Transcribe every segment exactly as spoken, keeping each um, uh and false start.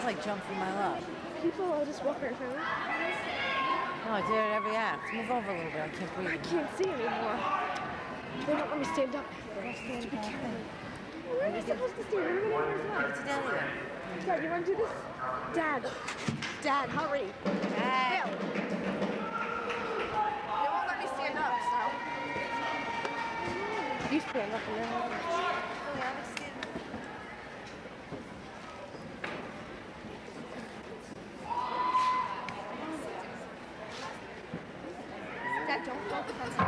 like jump for my love. People will just walk right in front of me. No, I did it every act. Move over a little bit. I can't breathe. I can't see anymore. They don't let me stand up. They stand up. Where am I supposed to stand? I'm in here as well. What's the deal here? Dad, you want to do this? Dad. Dad, hurry. Dad. Bill. They won't let me stand up, so. You stand up and then I'll Dad, don't hold the fence.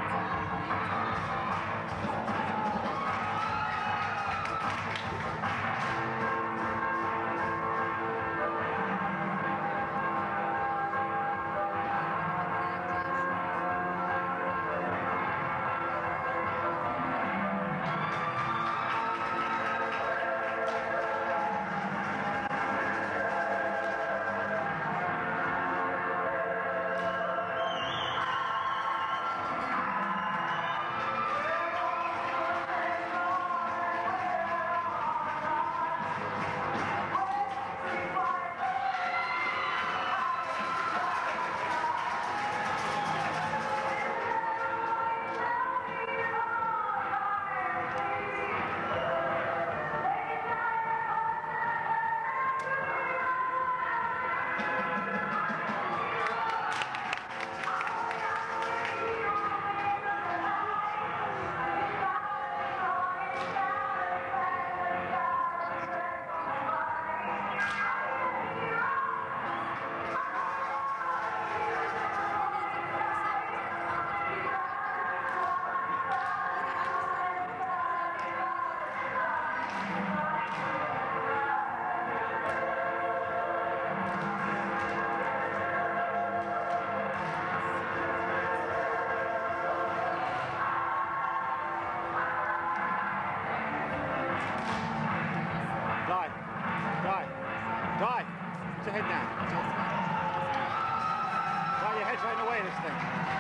Die. Put your head down. Right, your head's right in the way of this thing.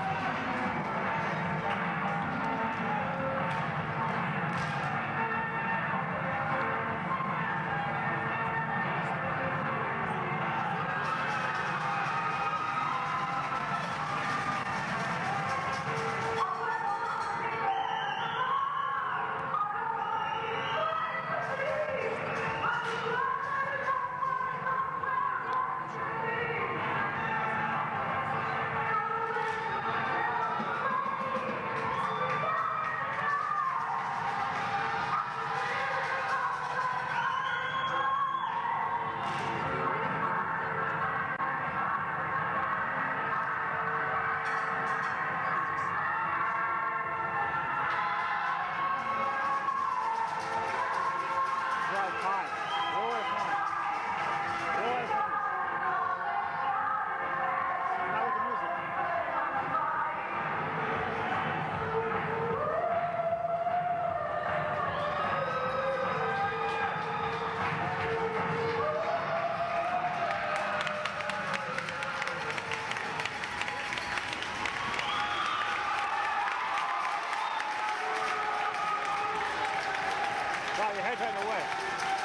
Right, your head's right in the way.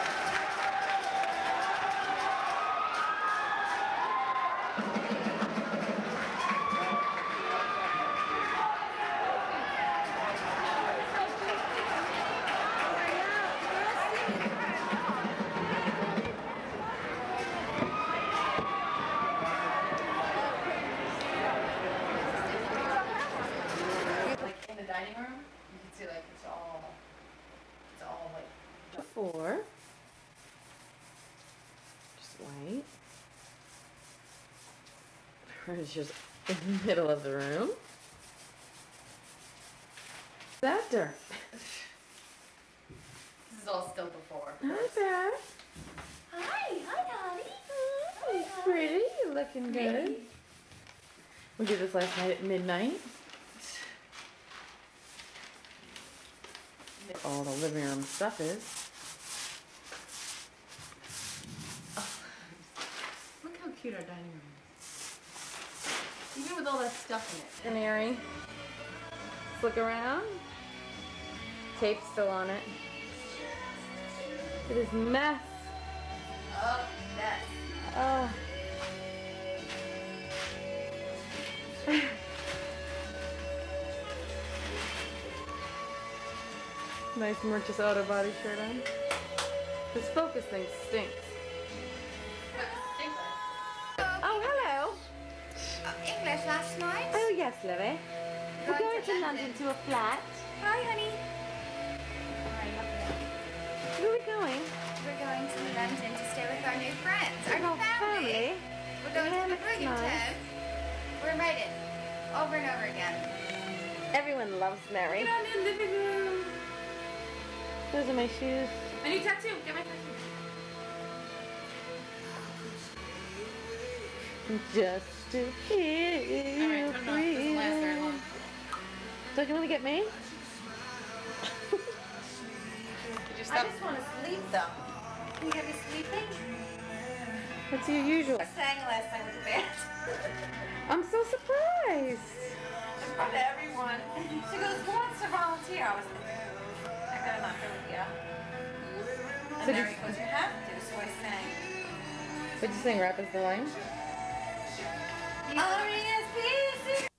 Like in the dining room, you can see like it's all, it's all like. Four. Just white. It's just in the middle of the room. That dirt. This is all still before. Hi, Pat. Hi, hi, Dottie. Hi, pretty. You're looking good. We did this last night at midnight. All the living room stuff is. Look how cute our dining room is. Even with all that stuff in it. Canary. Let's look around. Tape's still on it. It is mess. Oh, yes. Oh. Nice Merch's Auto Body shirt on. This focus thing stinks. Oh, hello. English last night? Oh, yes, Lily. We're going to London to a flat. Hi, honey. Where are we going? We're going to London to stay with our new friends, our With new our family. We're going Yeah, to the that's Brilliant nice. We're invited over and over again. Everyone loves Mary. Get on in the living room. Those are my shoes. I need tattoo. Get my tattoo. Just to feel Alright, turn it off. Doesn't last very long. Don't you want to get me? Did you I stop? just want to sleep, though. Can you get me sleeping? What's your usual? I sang last night with the band. I'm so surprised. In front of everyone. She goes, who wants to volunteer? I was thinking, I gotta not go with you. And So did- Mary goes, you have to, so I sang. Did you sing Rap is the Line? R E S P C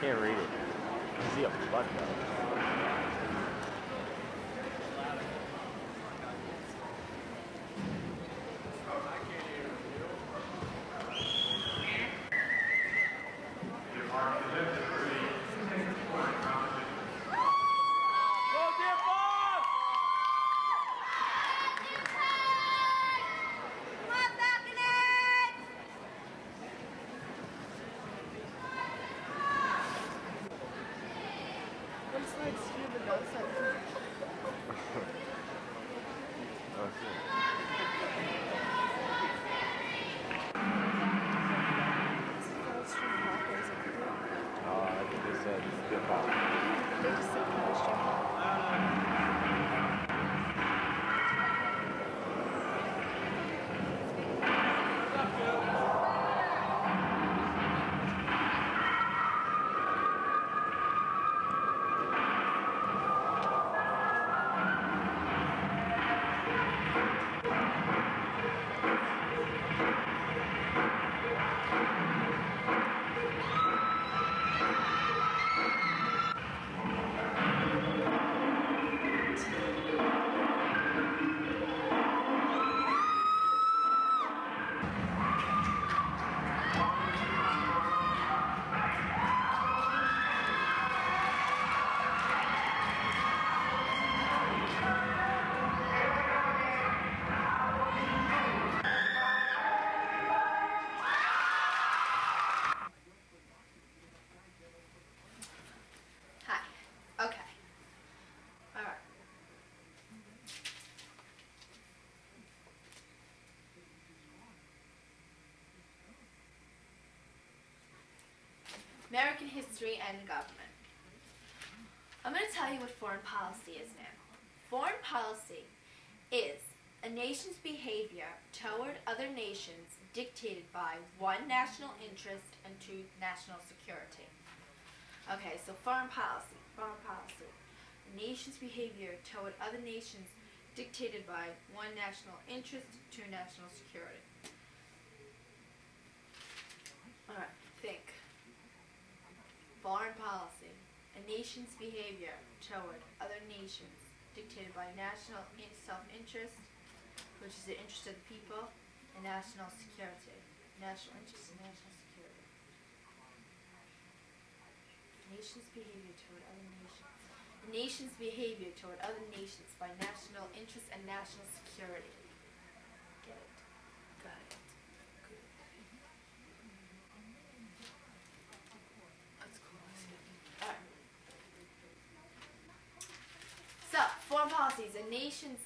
can't read it. I see a butt though. Looks like scuba diving. Oh, I think they said it's a good pop. They just said question. Hi. Okay. Alright. American history and government. I'm going to tell you what foreign policy is now. Foreign policy is a nation's behavior toward other nations dictated by one, national interest, and two, national security. Okay, so foreign policy, foreign policy. A nation's behavior toward other nations dictated by one, national interest, two, national security. Alright, think. Foreign policy. A nation's behavior toward other nations dictated by national self-interest, which is the interest of the people, and national security. National interest and national security. Nation's behavior toward other nations. A nation's behavior toward other nations by national interest and national security. Get it? Got it. Good. That's cool. Alright. So, foreign policy is a nation's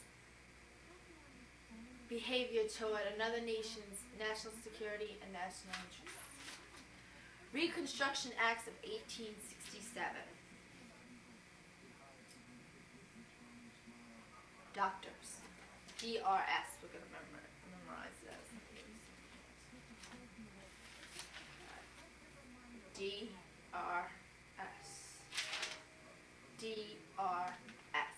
behavior toward another nation's national security and national interests. Reconstruction Acts of eighteen sixty-seven. Doctors. D R S. We're going to remember, memorize this. D R S. D R S.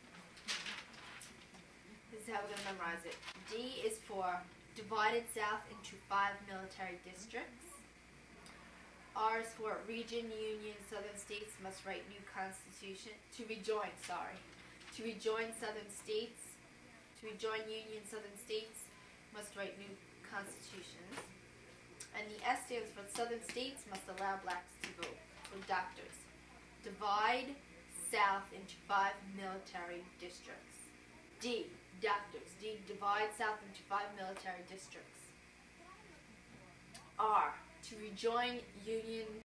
This is how we're going to memorize it. D is for divided South into five military districts. R is for region, union, southern states must write new constitution. To rejoin, sorry. To rejoin southern states. To rejoin union, southern states must write new constitutions. And the S stands for southern states must allow blacks to vote. So doctors. Divide South into five military districts. D. Doctors. D. Divide South into five military districts. R. To rejoin Union